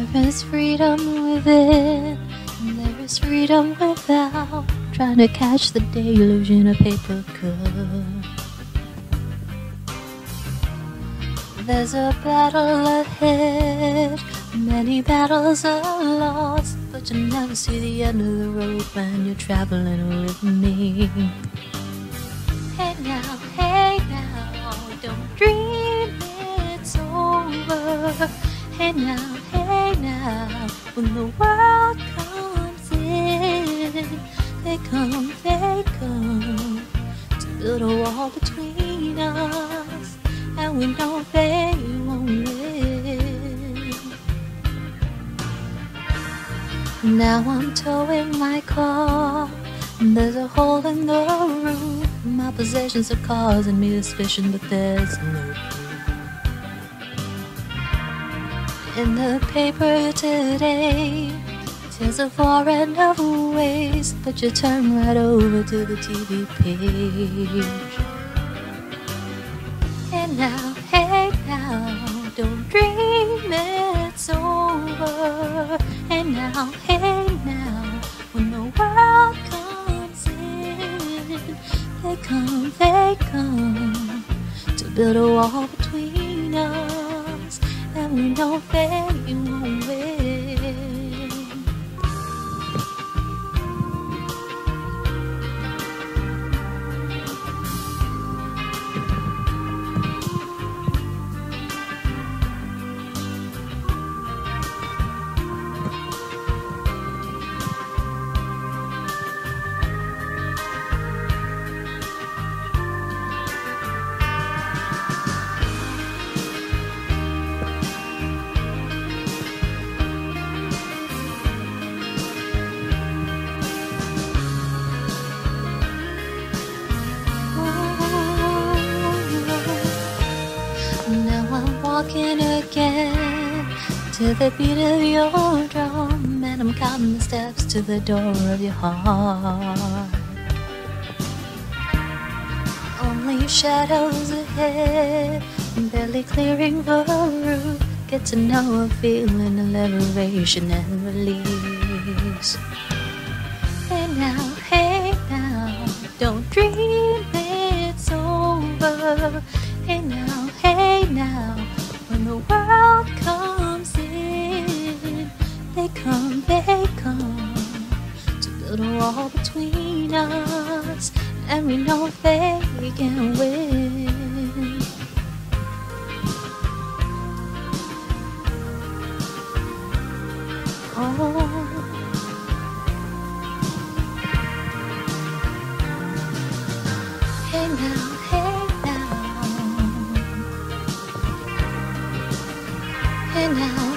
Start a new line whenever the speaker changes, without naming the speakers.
There is freedom within, and there is freedom without, trying to catch the delusion a paper could. There's a battle ahead, many battles are lost, but you never see the end of the road when you're traveling with me. Hey now, don't dream it's over. Hey now, when the world comes in, they come to build a wall between us, and we know they won't win. Now I'm towing my car, and there's a hole in the roof. My possessions are causing me suspicion, but there's no proof. In the paper today, tells of war and of waste, but you turn right over to the TV page. Hey now, don't dream it's over. Hey now, when the world comes in, they come to build a wall between us, and we know they won't win. Walking again to the beat of your drum, and I'm counting the steps to the door of your heart. Only shadows ahead, barely clearing the roof. Get to know a feeling of liberation and release. Hey now, don't dream it's over. Hey now, when the world comes in, they come to build a wall between us, and we know they can win. Oh. Hey now, hey now.